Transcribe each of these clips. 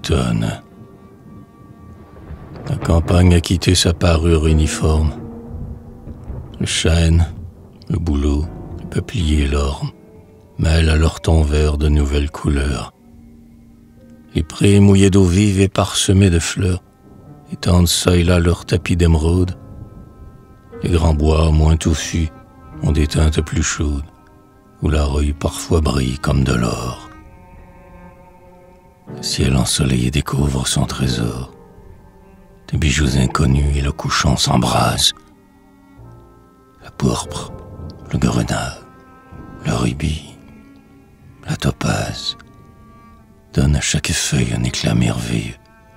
l'automne. La campagne a quitté sa parure uniforme. Le chêne, le bouleau, le peuplier et l'orme mêlent à leur ton vert de nouvelles couleurs. Les prés mouillés d'eau vive et parsemés de fleurs étendent ça et là leur tapis d'émeraude. Les grands bois moins touffus ont des teintes plus chaudes, où la reuille parfois brille comme de l'or. Le ciel ensoleillé découvre son trésor. Des bijoux inconnus et le couchant s'embrase. La pourpre, le grenat, le rubis, la topaze donnent à chaque feuille un éclat merveilleux.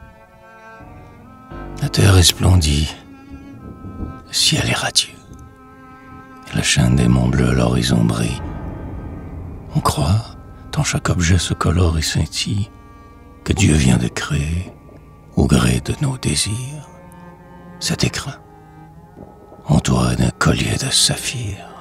La terre est splendide, le ciel est radieux, et la chaîne des monts bleus à l'horizon brille. On croit, tant chaque objet se colore et scintille, que Dieu vient de créer, au gré de nos désirs, cet écrin, entouré d'un collier de saphir.